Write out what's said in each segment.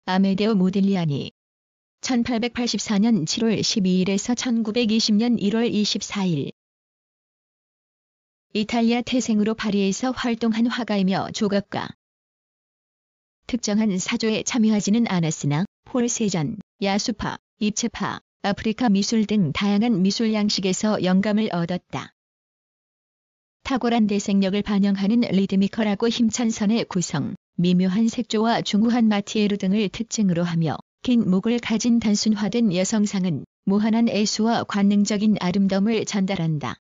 아메데오 모딜리아니 1884년 7월 12일에서 1920년 1월 24일 이탈리아 태생으로 파리에서 활동한 화가이며 조각가. 특정한 사조에 참여하지는 않았으나 폴 세잔, 야수파, 입체파, 아프리카 미술 등 다양한 미술 양식에서 영감을 얻었다. 탁월한 대생력을 반영하는 리드미컬하고 힘찬 선의 구성, 미묘한 색조와 중후한 마티에르 등을 특징으로 하며 긴 목을 가진 단순화된 여성상은 무한한 애수와 관능적인 아름다움을 전달한다.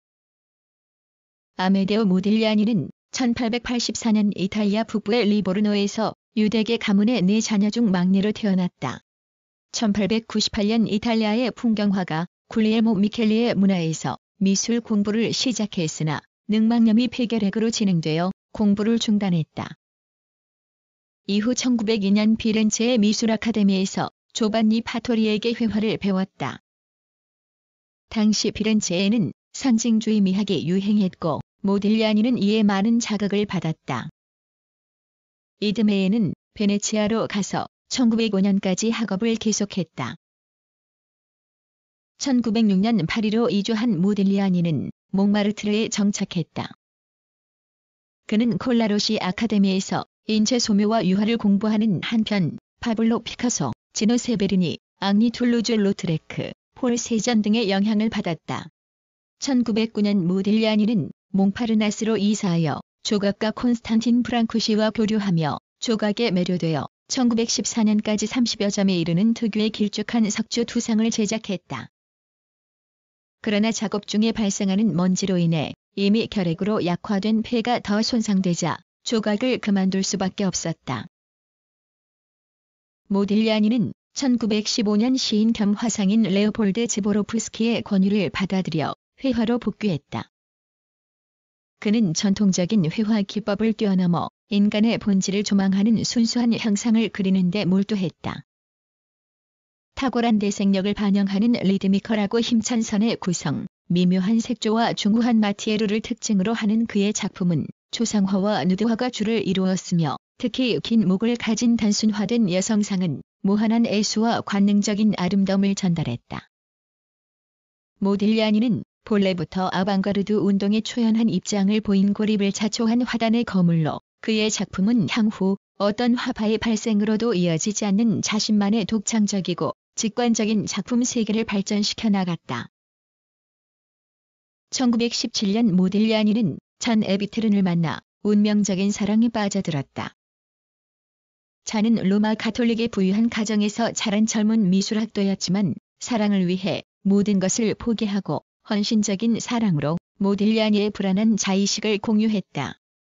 아메데오 모딜리아니는 1884년 이탈리아 북부의 리보르노에서 유대계 가문의 4자녀 중 막내로 태어났다. 1898년 이탈리아의 풍경화가 굴리엘모 미켈리의 문화에서 미술 공부를 시작했으나 늑막염이 폐결핵으로 진행되어 공부를 중단했다. 이후 1902년 피렌체의 미술 아카데미에서 조반니 파토리에게 회화를 배웠다. 당시 피렌체에는 상징주의 미학이 유행했고 모딜리아니는 이에 많은 자극을 받았다. 이듬해에는 베네치아로 가서 1905년까지 학업을 계속했다. 1906년 파리로 이주한 모딜리아니는 몽마르트르에 정착했다. 그는 콜라로시 아카데미에서 인체 소묘와 유화를 공부하는 한편 파블로 피카소, 지노 세베리니, 앙리 툴루즈 로트레크, 폴 세잔 등의 영향을 받았다. 1909년 모딜리아니는 몽파르나스로 이사하여 조각가 콘스탄틴 프랑쿠시와 교류하며 조각에 매료되어 1914년까지 30여 점에 이르는 특유의 길쭉한 석조 2상을 제작했다. 그러나 작업 중에 발생하는 먼지로 인해 이미 결핵으로 약화된 폐가 더 손상되자 조각을 그만둘 수밖에 없었다. 모딜리아니는 1915년 시인 겸 화상인 레오폴드 즈보로프스키의 권유를 받아들여 회화로 복귀했다. 그는 전통적인 회화 기법을 뛰어넘어 인간의 본질을 조망하는 순수한 형상을 그리는 데 몰두했다. 탁월한 대생력을 반영하는 리드미컬하고 힘찬 선의 구성, 미묘한 색조와 중후한 마티에르를 특징으로 하는 그의 작품은 초상화와 누드화가 주를 이루었으며 특히 긴 목을 가진 단순화된 여성상은 무한한 애수와 관능적인 아름다움을 전달했다. 모딜리아니는 본래부터 아방가르드 운동에 초연한 입장을 보인 고립을 자초한 화단의 거물로 그의 작품은 향후 어떤 화파의 발생으로도 이어지지 않는 자신만의 독창적이고 직관적인 작품 세계를 발전시켜 나갔다. 1917년 모딜리아니는 잔 에비트른을 만나 운명적인 사랑에 빠져들었다. 잔은 로마 가톨릭에 부유한 가정에서 자란 젊은 미술학도였지만 사랑을 위해 모든 것을 포기하고 헌신적인 사랑으로 모딜리아니의 불안한 자의식을 공유했다.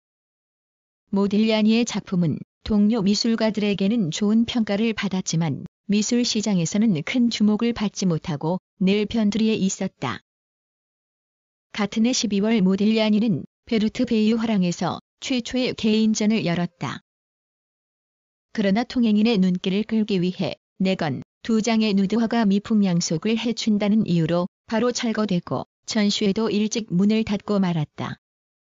모딜리아니의 작품은 동료 미술가들에게는 좋은 평가를 받았지만 미술 시장에서는 큰 주목을 받지 못하고 늘 변두리에 있었다. 같은 해 12월 모딜리아니는 베르트 베이유 화랑에서 최초의 개인전을 열었다. 그러나 통행인의 눈길을 끌기 위해 4건 2장의 누드화가 미풍양속을 해춘다는 이유로 바로 철거되고 전시회도 일찍 문을 닫고 말았다.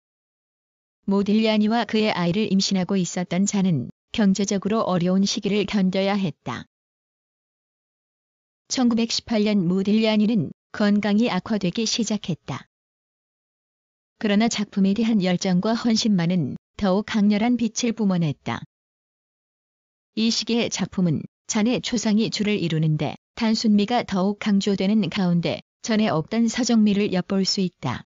모딜리아니와 그의 아이를 임신하고 있었던 잔은 경제적으로 어려운 시기를 견뎌야 했다. 1918년 모딜리아니는 건강이 악화되기 시작했다. 그러나 작품에 대한 열정과 헌신만은 더욱 강렬한 빛을 뿜어냈다. 이 시기의 작품은 잔의 초상이 주를 이루는데 단순미가 더욱 강조되는 가운데 전에 없던 서정미를 엿볼 수 있다.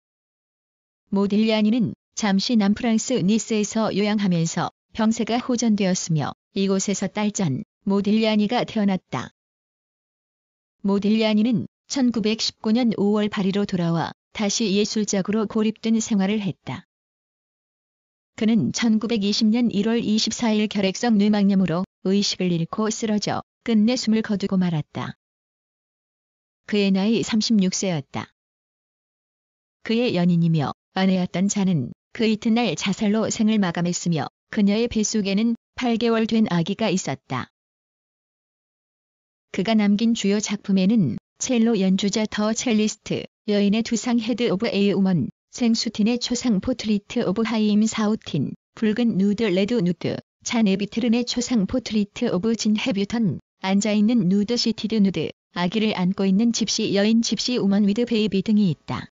모딜리아니는 잠시 남프랑스 니스에서 요양하면서 병세가 호전되었으며 이곳에서 딸잔 모딜리아니가 태어났다. 모딜리아니는 1919년 5월 파리로 돌아와 다시 예술적으로 고립된 생활을 했다. 그는 1920년 1월 24일 결핵성 뇌막염으로 의식을 잃고 쓰러져 끝내 숨을 거두고 말았다. 그의 나이 36세였다. 그의 연인이며 아내였던 잔은 그 이튿날 자살로 생을 마감했으며 그녀의 뱃속에는 8개월 된 아기가 있었다. 그가 남긴 주요 작품에는 첼로 연주자 더 첼리스트, 여인의 두상 헤드 오브 에이 우먼, 생수틴의 초상 포트리트 오브 하임 사우틴, 붉은 누드 레드 누드, 자네 비트른의 초상 포트리트 오브 진 해뷰턴, 앉아있는 누드 시티드 누드, 아기를 안고 있는 집시 여인 집시 우먼 위드 베이비 등이 있다.